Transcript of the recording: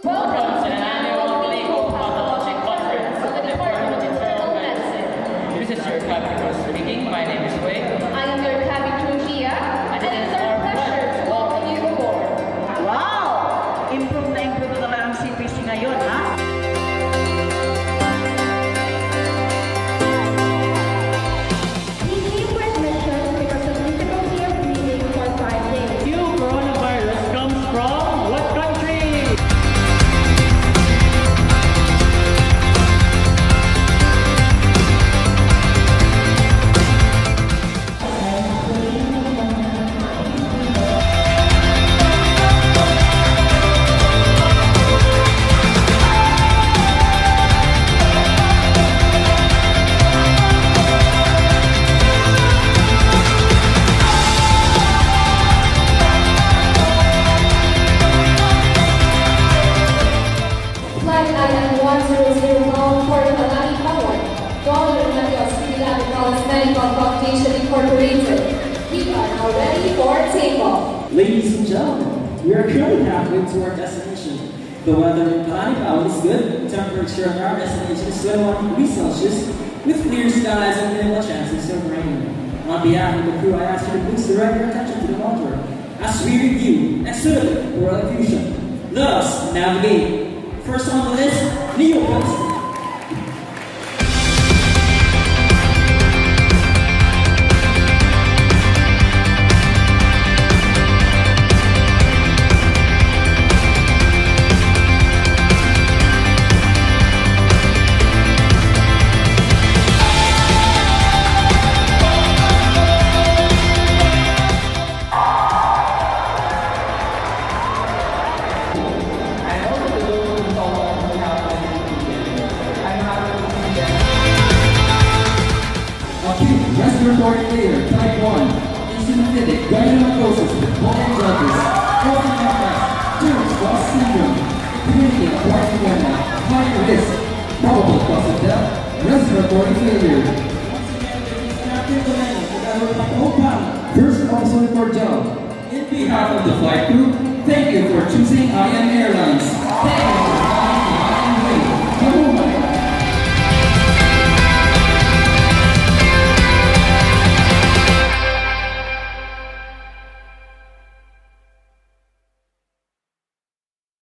Welcome to the annual Clinicopathologic Conference of the Department of Internal Medicine. This is your cabin crew speaking. My name is Wei. I am your cabin crew, Gia, and it is our pleasure to welcome you aboard. Wow! Improve na lang ang CPC ngayon, ha? Incorporated. We are now ready for takeoff. Ladies and gentlemen, we are currently halfway to our destination. The weather in Clinicopathology is good. Temperature on our destination is 21 degrees Celsius with clear skies and minimal chances of rain. On behalf of the crew, I ask you to please direct your attention to the monitor as we review external oral effusion. Let us navigate. First on the list, Neopets. Respiratory failure, type 1, eosinophilic granulomatosis with polyangiitis, orphan complex, Turner's Cross syndrome, community acquired pneumonia, high risk, probable cause of death, respiratory failure. Once again, there is Captain Domingo, together with my co-pilot, First Officer Report Job. In behalf of the flight crew, thank you for choosing IM Airlines.